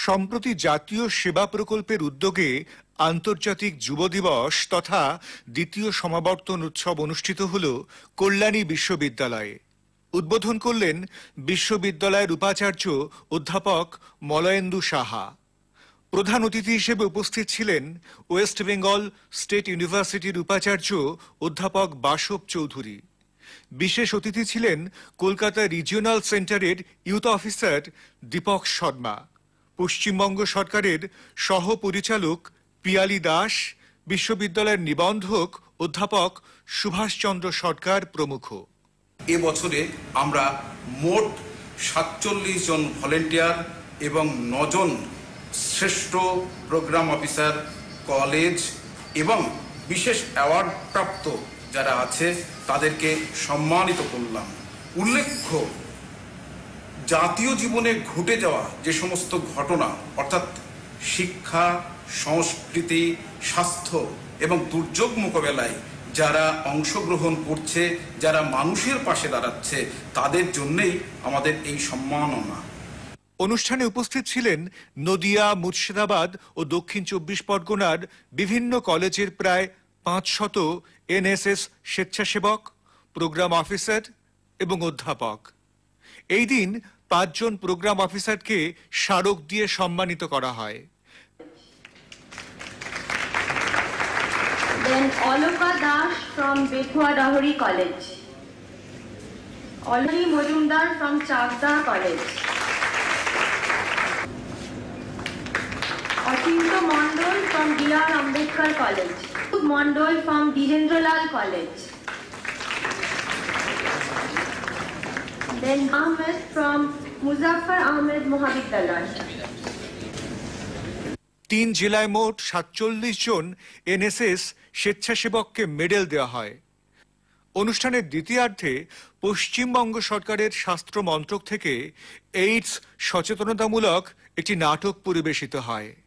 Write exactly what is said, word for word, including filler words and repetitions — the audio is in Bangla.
সম্প্রতি জাতীয় সেবা প্রকল্পের উদ্যোগে আন্তর্জাতিক যুব দিবস তথা দ্বিতীয় সমাবর্তন উৎসব অনুষ্ঠিত হল কল্যাণী বিশ্ববিদ্যালয়ে। উদ্বোধন করলেন বিশ্ববিদ্যালয়ের উপাচার্য অধ্যাপক মলয়েন্দু সাহা। প্রধান অতিথি হিসেবে উপস্থিত ছিলেন ওয়েস্ট বেঙ্গল স্টেট ইউনিভার্সিটির উপাচার্য অধ্যাপক বাসব চৌধুরী। বিশেষ অতিথি ছিলেন কলকাতা রিজিওনাল সেন্টারের ইউথ অফিসার দীপক শর্মা, পশ্চিমবঙ্গ সরকারের সহ পরিচালক পিয়ালি দাস, বিশ্ববিদ্যালয়ের নিবন্ধক অধ্যাপক সুভাষচন্দ্র সরকার প্রমুখ। এবছরে আমরা মোট সাতচল্লিশ জন ভলেন্টিয়ার এবং নজন শ্রেষ্ঠ প্রোগ্রাম অফিসার, কলেজ এবং বিশেষ অ্যাওয়ার্ড প্রাপ্ত যারা আছে তাদেরকে সম্মানিত করলাম। উল্লেখ্য, জাতীয় জীবনে ঘটে যাওয়া যে সমস্ত ঘটনা অর্থাৎ শিক্ষা, সংস্কৃতি, স্বাস্থ্য এবং দুর্যোগ মোকাবেলায় যারা অংশগ্রহণ করছে, যারা মানুষের পাশে দাঁড়াচ্ছে, তাদের জন্যই আমাদের এই সম্মাননা। অনুষ্ঠানে উপস্থিত ছিলেন নদিয়া, মুর্শিদাবাদ ও দক্ষিণ চব্বিশ পরগনার বিভিন্ন কলেজের প্রায় পাঁচশত এনএসএস স্বেচ্ছাসেবক, প্রোগ্রাম অফিসার এবং অধ্যাপক। এই দিন পাঁচজন প্রোগ্রাম অফিসারকে স্মারক দিয়ে সম্মানিত করা হয়। Then Oloka Das from Bethua Dahori College, Olari Mojumdar from Chavda College, Atinto Mondol from D R Ambedkar College, Mondol from Dijendralal College, then Ahmed from Muzaffar Ahmed Mohabiddalay. তিন জেলায় মোট সাতচল্লিশ জন এনএসএস স্বেচ্ছাসেবককে মেডেল দেওয়া হয়। অনুষ্ঠানের দ্বিতীয়ার্ধে পশ্চিমবঙ্গ সরকারের স্বাস্থ্য মন্ত্রক থেকে এইডস সচেতনতামূলক একটি নাটক পরিবেশিত হয়।